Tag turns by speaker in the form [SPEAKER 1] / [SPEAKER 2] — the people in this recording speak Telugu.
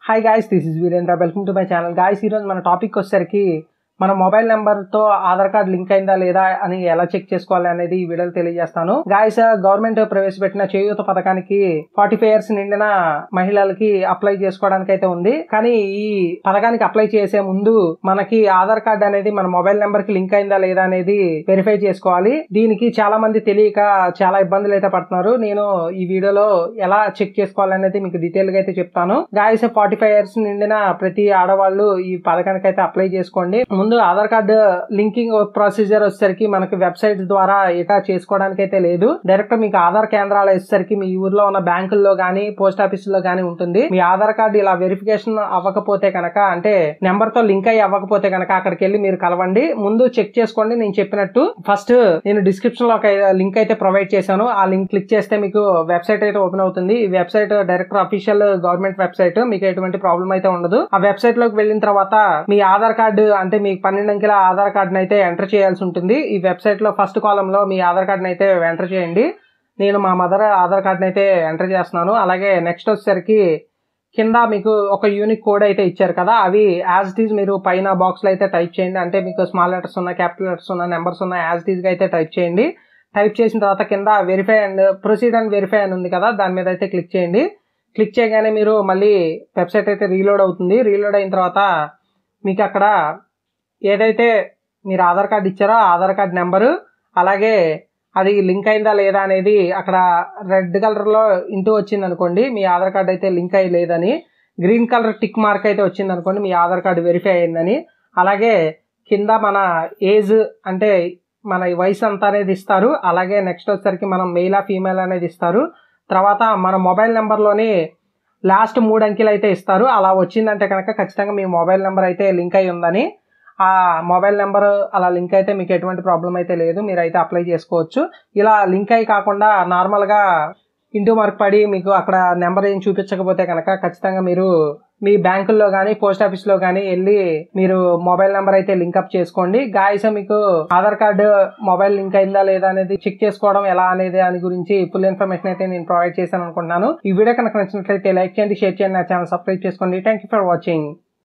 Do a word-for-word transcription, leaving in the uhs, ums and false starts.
[SPEAKER 1] Hi guys, this is Veerendra. Welcome to my channel. Guys, ఈరోజు మన టాపిక్ వచ్చేసరికి మన మొబైల్ నెంబర్తో ఆధార్ కార్డ్ లింక్ అయిందా లేదా అని ఎలా చెక్ చేసుకోవాలి అనేది ఈ వీడియోలో తెలియజేస్తాను. గాయ్స్, గవర్నమెంట్ ప్రవేశపెట్టిన చేయూత పథకానికి ఫార్టీ ఫైవ్ ఇయర్స్ నిండిన మహిళలకి అప్లై చేసుకోవడానికి అయితే ఉంది. కానీ ఈ పథకానికి అప్లై చేసే ముందు మనకి ఆధార్ కార్డ్ అనేది మన మొబైల్ నెంబర్ కి లింక్ అయిందా లేదా అనేది వెరిఫై చేసుకోవాలి. దీనికి చాలా మంది తెలియక చాలా ఇబ్బందులు అయితే పడుతున్నారు. నేను ఈ వీడియోలో ఎలా చెక్ చేసుకోవాలనేది మీకు డీటెయిల్ గా అయితే చెప్తాను. గాయ్స్, ఫార్టీ ఫైవ్ ఇయర్స్ నిండిన ప్రతి ఆడవాళ్ళు ఈ పథకానికి అయితే అప్లై చేసుకోండి. ముందు ఆధార్ కార్డు లింకింగ్ ప్రొసీజర్ వచ్చేసరికి మనకి వెబ్సైట్ ద్వారా ఇటా చేసుకోవడానికి అయితే లేదు. డైరెక్ట్ మీకు ఆధార్ కేంద్రాలు వచ్చేసరికి మీ ఊర్లో ఉన్న బ్యాంకుల్లో గానీ పోస్ట్ ఆఫీస్ లో గానీ ఉంటుంది. మీ ఆధార్ కార్డు ఇలా వెరిఫికేషన్ అవ్వకపోతే కనుక, అంటే నెంబర్ తో లింక్ అయ్యి అవ్వకపోతే కనుక అక్కడికి వెళ్ళి మీరు కలవండి. ముందు చెక్ చేసుకోండి. నేను చెప్పినట్టు ఫస్ట్ నేను డిస్క్రిప్షన్ లో ఒక లింక్ అయితే ప్రొవైడ్ చేశాను. ఆ లింక్ క్లిక్ చేస్తే మీకు వెబ్సైట్ అయితే ఓపెన్ అవుతుంది. ఈ website direct official government website. మీకు ఎటువంటి ప్రాబ్లం అయితే ఉండదు. ఆ వెబ్సైట్ లోకి వెళ్ళిన తర్వాత మీ ఆధార్ కార్డు, అంటే మీ పన్నెండు అంకెల ఆధార్ కార్డును అయితే ఎంటర్ చేయాల్సి ఉంటుంది. ఈ వెబ్సైట్ లో ఫస్ట్ కాలం లో మీ ఆధార్ కార్డును అయితే ఎంటర్ చేయండి. నేను మా మదర్ ఆధార్ కార్డును అయితే ఎంటర్ చేస్తున్నాను. అలాగే నెక్స్ట్ వచ్చేసరికి కింద మీకు ఒక యూనిక్ కోడ్ అయితే ఇచ్చారు కదా, అవి యాజ్ ఇట్ ఈజ్ మీరు పైన బాక్స్ లో అయితే టైప్ చేయండి. అంటే మీకు స్మాల్ లెటర్స్ ఉన్న, క్యాపిటల్ లెటర్స్ ఉన్న, నెంబర్స్ ఉన్న యాజ్ ఇట్ ఈజ్ గా అయితే టైప్ చేయండి. టైప్ చేసిన తర్వాత కింద verify and proceed and verify అని ఉంది కదా, దాని మీద అయితే క్లిక్ చేయండి. క్లిక్ చేయగానే మీరు మళ్ళీ వెబ్సైట్ అయితే రీలోడ్ అవుతుంది. రీలోడ్ అయిన తర్వాత మీకు అక్కడ ఏదైతే మీరు ఆధార్ కార్డు ఇచ్చారో ఆధార్ కార్డు నెంబరు, అలాగే అది లింక్ అయిందా లేదా అనేది అక్కడ రెడ్ కలర్ లో ఇంటూ వచ్చింది అనుకోండి, మీ ఆధార్ కార్డు అయితే లింక్ అయ్యి లేదని. గ్రీన్ కలర్ టిక్ మార్క్ అయితే వచ్చింది అనుకోండి, మీ ఆధార్ కార్డు వెరిఫై అయిందని. అలాగే కింద మన ఏజ్, అంటే మన వయసు అంతా అనేది ఇస్తారు. అలాగే నెక్స్ట్ వచ్చేసరికి మనం మెయిల్ ఆ ఫీమేల్ అనేది ఇస్తారు. తర్వాత మన మొబైల్ నెంబర్లోని లాస్ట్ మూడు అంకెలు అయితే ఇస్తారు. అలా వచ్చిందంటే కనుక ఖచ్చితంగా మీ మొబైల్ నెంబర్ అయితే లింక్ అయి ఉందని. ఆ మొబైల్ నెంబర్ అలా లింక్ అయితే మీకు ఎటువంటి ప్రాబ్లం అయితే లేదు, మీరు అయితే అప్లై చేసుకోవచ్చు. ఇలా లింక్ అయి కాకుండా నార్మల్గా ఇంటూ మార్క్ పడి మీకు అక్కడ నెంబర్ ఏం చూపించకపోతే కనుక ఖచ్చితంగా మీరు మీ బ్యాంకుల్లో కానీ పోస్ట్ ఆఫీస్లో కానీ వెళ్ళి మీరు మొబైల్ నెంబర్ అయితే లింక్అప్ చేసుకోండి. గాయస్, మీకు ఆధార్ కార్డు మొబైల్ లింక్ అయిందా లేదా అనేది చెక్ చేసుకోవడం ఎలా అనేది దాని గురించి ఫుల్ ఇన్ఫర్మేషన్ అయితే నేను ప్రొవైడ్ చేశాను అనుకుంటున్నాను. ఈ వీడియో కనుక నచ్చినట్లయితే లైక్ చేయండి, షేర్ చేయండి, నా ఛానల్ సబ్స్క్రైబ్ చేసుకోండి. Thank you for watching.